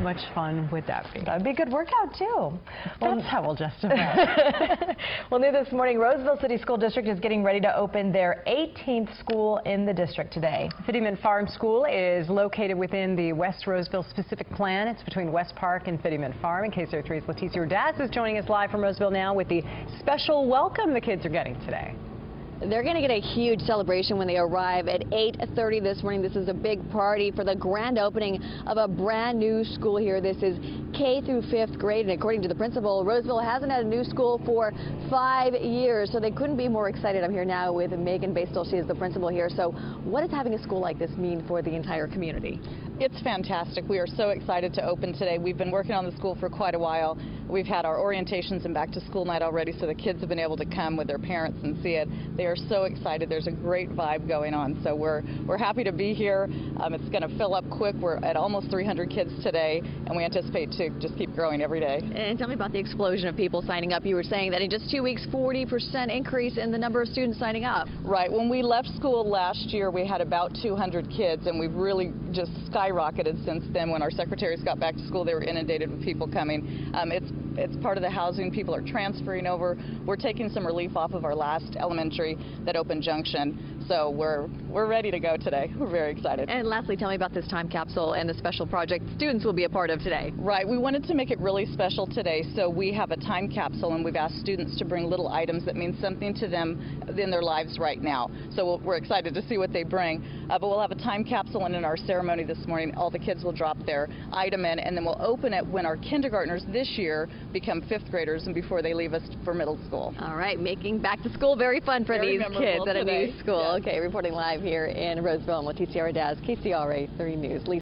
much fun would that be? That'd be a good workout, too. That's how we'll justify. Well, new this morning, Roseville City School District is getting ready to open their 18th school in the district today. Fiddyment Farm School is located within the West Roseville specific plan. It's between West Park and Fiddyment Farm. And KCRA 3's Leticia Ordaz is joining us live from Roseville now with the special welcome the kids are getting today. They're going to get a huge celebration when they arrive at 8:30 this morning. This is a big party for the grand opening of a brand new school here. This is K through 5th grade, and according to the principal, Roseville hasn't had a new school for 5 years, so they couldn't be more excited. I'm here now with Meghan Baichtal. She is the principal here. So what does having a school like this mean for the entire community? It's fantastic. We are so excited to open today. We've been working on the school for quite a while. We've had our orientations and back to school night already, so the kids have been able to come with their parents and see it. They are so excited. There's a great vibe going on, so we're happy to be here. It's going to fill up quick. We're at almost 300 kids today, and we anticipate to just keep growing every day. And tell me about the explosion of people signing up. You were saying that in just 2 weeks, 40% increase in the number of students signing up. Right. When we left school last year, we had about 200 kids, and we've really just skyrocketed since then. When our secretaries got back to school, they were inundated with people coming. It's part of the housing. People are transferring over. We're taking some relief off of our last elementary that opened Junction, so we're ready to go today. We're very excited. And lastly, tell me about this time capsule and the special project students will be a part of today. Right. We wanted to make it really special today, so we have a time capsule, and we've asked students to bring little items that mean something to them in their lives right now. So we're excited to see what they bring. But we'll have a time capsule, and in our ceremony this morning, all the kids will drop their item in, and then we'll open it when our kindergartners this year become 5th graders and before they leave us for middle school. All right, making back to school very fun for these kids at a new school. Yes. Okay, reporting live here in Roseville, Leticia Ordaz, KCRA 3 News.